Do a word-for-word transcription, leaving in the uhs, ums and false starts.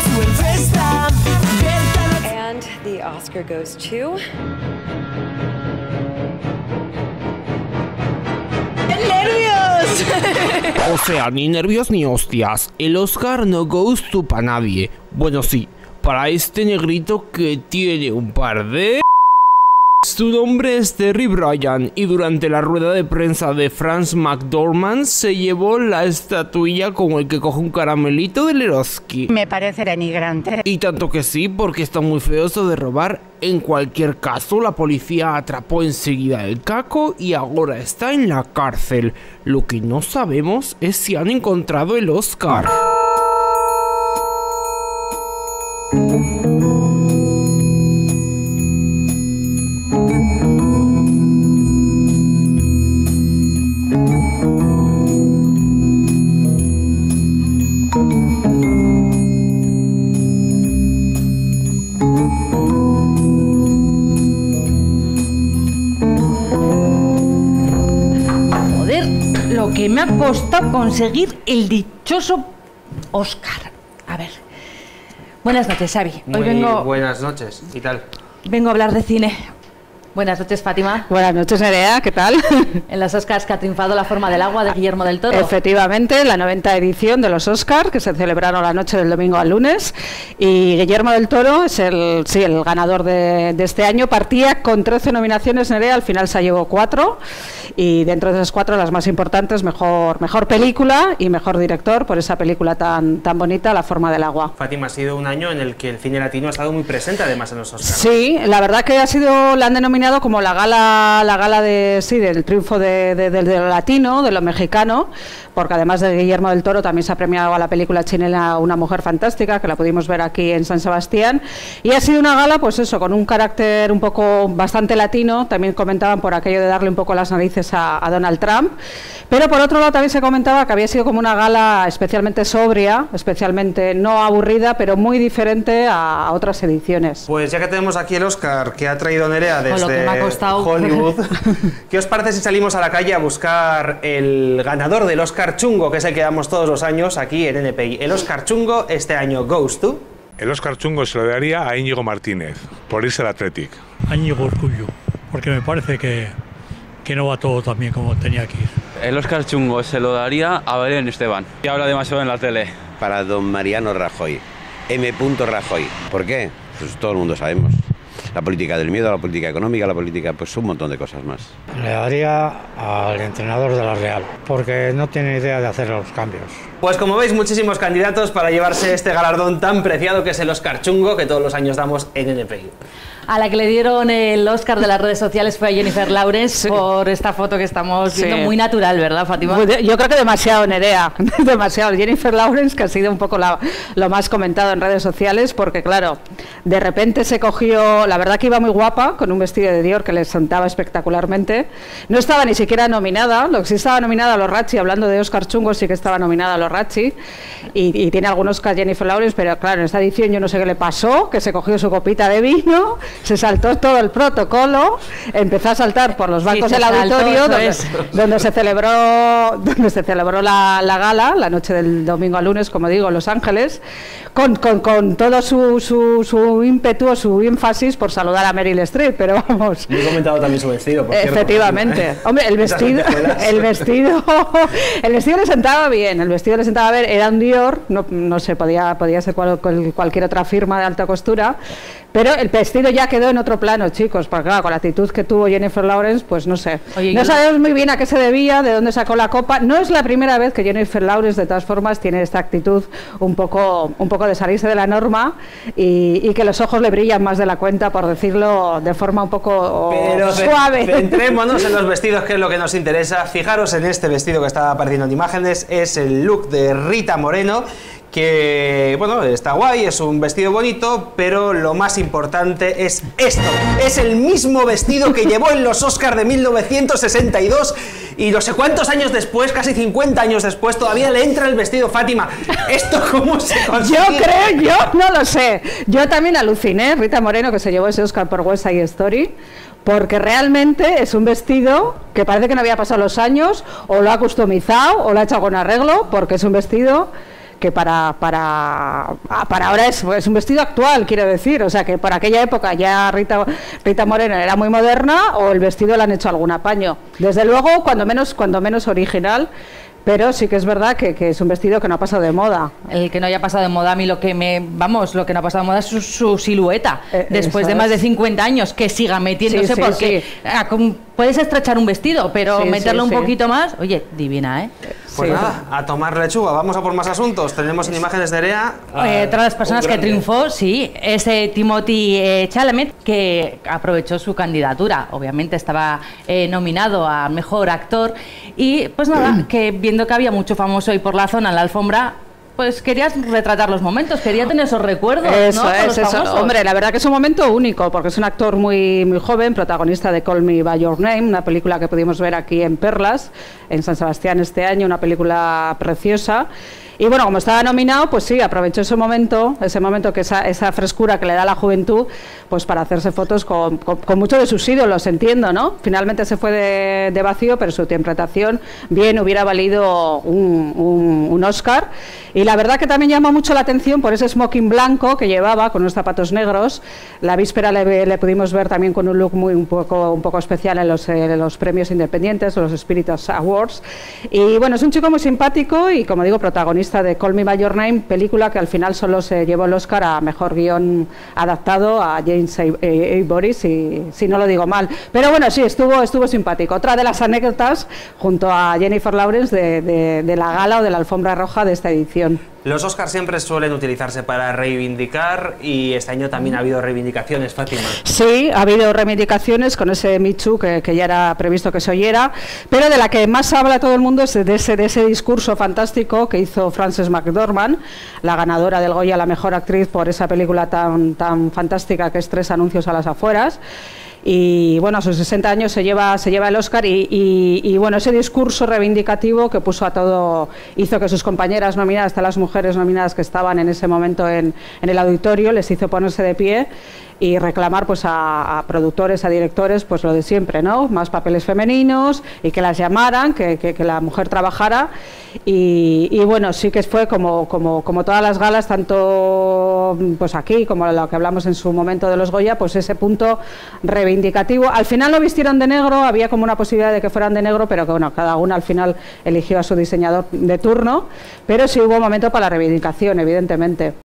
And the Oscar goes to... O sea, ni nervios ni hostias. El Oscar no goes to pa' nadie. Bueno, sí, para este negrito que tiene un par de... Su nombre es Terry Bryan y durante la rueda de prensa de Frances McDormand se llevó la estatuilla como el que coge un caramelito del Eroski. Me parece denigrante. Y tanto que sí, porque está muy feo eso de robar. En cualquier caso, la policía atrapó enseguida el caco y ahora está en la cárcel. Lo que no sabemos es si han encontrado el Oscar. Lo que me ha costado conseguir el dichoso Oscar. A ver. Buenas noches, Xavi. Hoy Muy vengo, buenas noches. ¿Y tal? vengo a hablar de cine. Buenas noches, Fátima. Buenas noches, Nerea, ¿qué tal? En los Oscars que ha triunfado La forma del agua de Guillermo del Toro. Efectivamente, la noventa edición de los Oscars, que se celebraron la noche del domingo al lunes, y Guillermo del Toro es el, sí, el ganador de, de este año. Partía con trece nominaciones, Nerea, al final se llevó cuatro, y dentro de esas cuatro las más importantes, mejor, mejor película y mejor director, por esa película tan, tan bonita, La forma del agua. Fátima, ha sido un año en el que el cine latino ha estado muy presente además en los Oscars. Sí, la verdad que ha sido, la han denominado como la gala la gala de sí del triunfo de, de, de, de lo latino, de lo mexicano, porque además de Guillermo del Toro también se ha premiado a la película chilena Una mujer fantástica, que la pudimos ver aquí en San Sebastián, y ha sido una gala, pues eso, con un carácter un poco bastante latino. También comentaban por aquello de darle un poco las narices a, a Donald Trump, pero por otro lado también se comentaba que había sido como una gala especialmente sobria, especialmente no aburrida, pero muy diferente a, a otras ediciones. Pues ya que tenemos aquí el Oscar que ha traído Nerea desde Con lo que me ha costado. Hollywood, ¿qué os parece si salimos a la calle a buscar el ganador del Oscar chungo, que es el que damos todos los años aquí en N P I? El Oscar chungo este año goes to... El Oscar chungo se lo daría a Íñigo Martínez, por irse al Athletic. A Íñigo Urkullu, porque me parece que, que no va todo tan bien como tenía que ir. El Oscar chungo se lo daría a Belén Esteban, que habla demasiado en la tele. Para don Mariano Rajoy, M. Rajoy. ¿Por qué? Pues todo el mundo sabemos. La política del miedo, la política económica, la política, pues un montón de cosas más. Le daría al entrenador de la Real, porque no tiene idea de hacer los cambios. Pues como veis, muchísimos candidatos para llevarse este galardón tan preciado que es el Oscar chungo que todos los años damos en N P I. A la que le dieron el Oscar de las redes sociales fue a Jennifer Lawrence, sí, por esta foto que estamos viendo, sí, muy natural, ¿verdad, Fátima? Yo creo que demasiado, Nerea, demasiado. Jennifer Lawrence, que ha sido un poco la, lo más comentado en redes sociales, porque claro, de repente se cogió, la verdad que iba muy guapa, con un vestido de Dior que le sentaba espectacularmente. No estaba ni siquiera nominada, lo que sí estaba nominada a los Razzie, hablando de Oscar chungos, sí que estaba nominada a los Razzie, y, y tiene algunos Oscar Jennifer Lawrence, pero claro, en esta edición yo no sé qué le pasó, que se cogió su copita de vino, se saltó todo el protocolo, empezó a saltar por los bancos, sí, del auditorio, saltó, donde, donde se celebró donde se celebró la, la gala, la noche del domingo al lunes, como digo, en Los Ángeles, con, con, con todo su, su, su ímpetu, su énfasis por saludar a Meryl Streep, pero vamos. Me he comentado también su vestido, por cierto. Efectivamente. Hombre, el vestido, el vestido, el vestido le sentaba bien, el vestido le sentaba bien, era un Dior, no, no sé, podía, podía ser cual, cual, cualquier otra firma de alta costura, pero el vestido ya quedó en otro plano, chicos, porque claro, con la actitud que tuvo Jennifer Lawrence, pues no sé. Oye, no sabemos muy bien a qué se debía, de dónde sacó la copa. No es la primera vez que Jennifer Lawrence, de todas formas, tiene esta actitud un poco, un poco de salirse de la norma y, y que los ojos le brillan más de la cuenta, por decirlo de forma un poco Pero suave. Centrémonos en los vestidos, que es lo que nos interesa. Fijaros en este vestido que está apareciendo en imágenes, es el look de Rita Moreno, que, bueno, está guay, es un vestido bonito, pero lo más importante es esto. Es el mismo vestido que llevó en los Oscars de mil novecientos sesenta y dos y no sé cuántos años después, casi cincuenta años después, todavía le entra el vestido. Fátima, ¿esto cómo se consigue? Yo creo, yo no lo sé. Yo también aluciné, Rita Moreno, que se llevó ese Oscar por West Side Story, porque realmente es un vestido que parece que no había pasado los años, o lo ha customizado, o lo ha hecho con arreglo, porque es un vestido que para, para, para ahora es, es un vestido actual, quiero decir, o sea que para aquella época ya Rita, Rita Moreno era muy moderna, o el vestido le han hecho algún apaño. Desde luego, cuando menos, cuando menos original. Pero sí que es verdad que, que es un vestido que no ha pasado de moda. El que no haya pasado de moda, a mí lo que me... Vamos, lo que no ha pasado de moda es su, su silueta. Eh, Después de más de cincuenta años, que siga metiéndose, Sí, sí, porque sí. ah, con- puedes estrechar un vestido, pero Sí, meterlo sí, un sí. poquito más... Oye, divina, ¿eh? Pues Sí. nada, a tomar lechuga. Vamos a por más asuntos. Tenemos en imágenes de Nerea. Eh, otra de las personas un que grande. triunfó, sí, es eh, Timothy eh, Chalamet, que aprovechó su candidatura. Obviamente estaba eh, nominado a Mejor Actor. Y pues nada, que viendo que había mucho famoso ahí por la zona, en la alfombra, pues querías retratar los momentos, quería tener esos recuerdos, Eso ¿no? Con es, los eso. famosos. Hombre, la verdad que es un momento único, porque es un actor muy, muy joven, protagonista de Call Me By Your Name, una película que pudimos ver aquí en Perlas, en San Sebastián este año, una película preciosa. Y bueno, como estaba nominado, pues sí, aprovechó ese momento, ese momento que esa, esa frescura que le da la juventud, pues para hacerse fotos con, con, con muchos de sus ídolos, entiendo, ¿no? Finalmente se fue de, de vacío, pero su interpretación bien hubiera valido un, un, un Oscar. Y la verdad que también llama mucho la atención por ese smoking blanco que llevaba con unos zapatos negros. La víspera le, le pudimos ver también con un look muy un poco, un poco especial en los, en los premios independientes, los Spiritus Awards. Y bueno, es un chico muy simpático y, como digo, protagonista de Call Me By Your Name, película que al final solo se llevó el Oscar a mejor guión adaptado a James A. Avery, si, si no lo digo mal. Pero bueno, sí, estuvo, estuvo simpático. Otra de las anécdotas junto a Jennifer Lawrence de, de, de la gala o de la alfombra roja de esta edición. Los Oscars siempre suelen utilizarse para reivindicar y este año también ha habido reivindicaciones, Fátima. Sí, ha habido reivindicaciones con ese Me Too que, que ya era previsto que se oyera, pero de la que más habla todo el mundo es de ese, de ese discurso fantástico que hizo Frances McDormand, la ganadora del Goya a la mejor actriz por esa película tan, tan fantástica que es Tres anuncios a las afueras. Y bueno, a sus sesenta años se lleva, se lleva el Oscar y, y, y bueno, ese discurso reivindicativo que puso a todo, hizo que sus compañeras nominadas, hasta las mujeres nominadas que estaban en ese momento en, en el auditorio, les hizo ponerse de pie y reclamar pues a, a productores, a directores, pues lo de siempre, ¿no? Más papeles femeninos y que las llamaran, que, que, que la mujer trabajara y, y bueno, sí que fue como, como, como todas las galas, tanto pues aquí como lo que hablamos en su momento de los Goya, pues ese punto reivindicativo. Al final lo vistieron de negro, había como una posibilidad de que fueran de negro, pero que bueno, cada uno al final eligió a su diseñador de turno, pero sí hubo momento para la reivindicación, evidentemente.